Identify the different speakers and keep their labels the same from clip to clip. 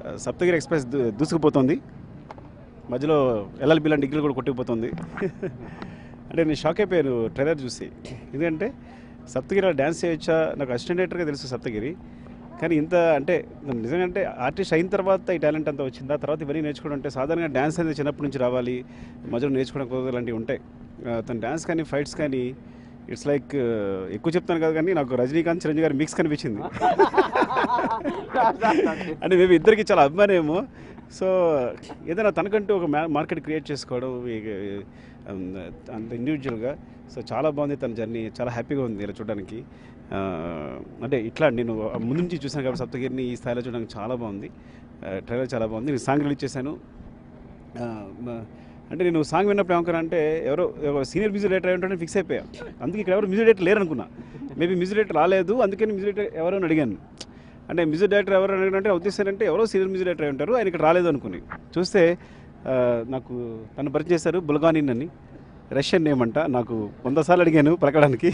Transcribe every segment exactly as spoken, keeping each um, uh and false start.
Speaker 1: Saptagiri express దూసుకుపోతుంది, మధ్యలో LLB లాంటి డిగ్రీలు కూడా కొట్టుకుపోతుంది. అంటే నేను షాక్ అయిపోయాను ట్రైలర్ చూసి. ఎందుకంటే సప్తగిరి డ్యాన్స్ చేయొచ్చా, నాకు అసిస్టెంట్ డైరెక్టర్గా తెలుసు సప్తగిరి, కానీ ఇంత అంటే నిజంగా అంటే ఆర్టిస్ట్ అయిన తర్వాత ఈ టాలెంట్ అంతా వచ్చిందా, తర్వాత ఇవన్నీ నేర్చుకోవడం అంటే సాధారణంగా డ్యాన్స్ అనేది చిన్నప్పటి నుంచి రావాలి, మధ్యలో నేర్చుకోవడం కుదరదు, లాంటివి ఉంటాయి. తన డ్యాన్స్ కానీ ఫైట్స్ కానీ ఇట్స్ లైక్ ఎక్కువ చెప్తాను కదా, కానీ నాకు రజనీకాంత్ చిరంజీవి గారి మిక్స్ కనిపించింది. అంటే మేము ఇద్దరికి చాలా అభిమానమేమో. సో ఏదైనా తనకంటూ ఒక మార్కెట్ క్రియేట్ చేసుకోవడం అంత ఇండివిజువల్గా, సో చాలా బాగుంది తన జర్నీ, చాలా హ్యాపీగా ఉంది ఇలా చూడడానికి. అంటే ఇట్లా నేను ముందు నుంచి చూసాను కాబట్టి సప్తగిరిని ఈ స్థాయిలో చూడడానికి చాలా బాగుంది. ట్రైలర్ చాలా బాగుంది. నేను సాంగ్ రిలీజ్ చేశాను. అంటే నేను సాంగ్ విన్నప్పుడు ఏమనుకున్నా అంటే ఎవరో సీనియర్ మ్యూజిక్ డైరెక్టర్ అయి ఉంటాడని ఫిక్స్ అయిపోయా. అందుకే ఇక్కడ ఎవరు మ్యూజిక్ డైరెక్టర్ లేరు అనుకున్నా. మేబీ మ్యూజిక్ డైరెక్టర్ రాలేదు, అందుకని మ్యూజిక్ డైరెక్టర్ ఎవరో అని అడిగాను. అంటే మ్యూజిక్ డైరెక్టర్ ఎవరు అడిగానంటే ఉద్దేశం అంటే ఎవరో సీనియర్ మ్యూజిక్ డైరెక్టర్ అయి ఉంటారు, ఆయన ఇక్కడ రాలేదు అనుకుని చూస్తే నాకు తను పరిచయం చేశారు. బుల్గానిన్ అని, రష్యన్ నేమ్ అంట. నాకు వంద సార్లు అడిగాను పలకడానికి.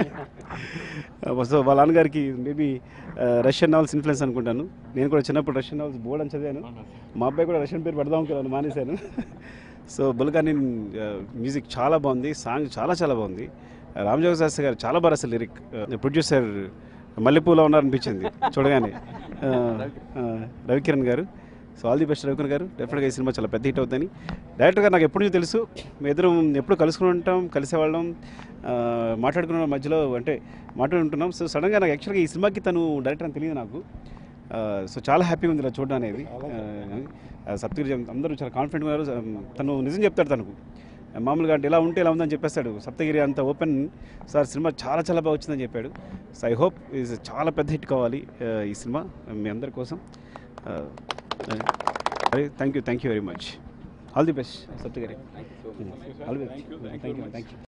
Speaker 1: సో వాళ్ళ నాన్నగారికి మేబీ రష్యన్ నావల్స్ ఇన్ఫ్లుయెన్స్ అనుకుంటాను. నేను కూడా చిన్నప్పుడు రష్యన్ నావల్స్ బోర్డ్ అని చదివాను. మా అబ్బాయి కూడా రష్యన్ పేరు పెడదాం కదా మానేశాను. సో బుల్గానిన్ మ్యూజిక్ చాలా బాగుంది, సాంగ్ చాలా చాలా బాగుంది. రామజోగ శాస్త్రి గారు చాలా బాగా అసలు లిరిక్. ప్రొడ్యూసర్ మల్లెపూలో ఉన్నారనిపించింది చూడగానే, రవికిరణ్ గారు. So all the best Ravikiran గారు. డెఫినెట్గా ఈ సినిమా చాలా పెద్ద హిట్ అవుతుందని. డైరెక్టర్ గారు నాకు ఎప్పుడు నుంచి తెలుసు, మేము ఇద్దరం ఎప్పుడు కలుసుకుని ఉంటాం, కలిసేవాళ్ళం, మాట్లాడుకున్న మధ్యలో అంటే మాట్లాడుకుంటున్నాం. సో సడన్గా నాకు యాక్చువల్గా ఈ సినిమాకి తను డైరెక్టర్ అని తెలియదు నాకు. సో చాలా హ్యాపీగా ఉంది ఇలా చూడడం అనేది. సప్తగిరి అందరూ చాలా కాన్ఫిడెంట్గా ఉన్నారు. తను నిజం చెప్తాడు, తనకు మామూలుగా అంటే ఇలా ఉంటే ఇలా ఉందని చెప్పేస్తాడు. సప్తగిరి అంత ఓపెన్, సార్ సినిమా చాలా చాలా బాగా వచ్చిందని చెప్పాడు. సో ఐ హోప్ ఇది చాలా పెద్ద హిట్ కావాలి ఈ సినిమా మీ అందరి కోసం. Thank you thank you very much. All the best Saptagiri. All the best. Thank you thank you.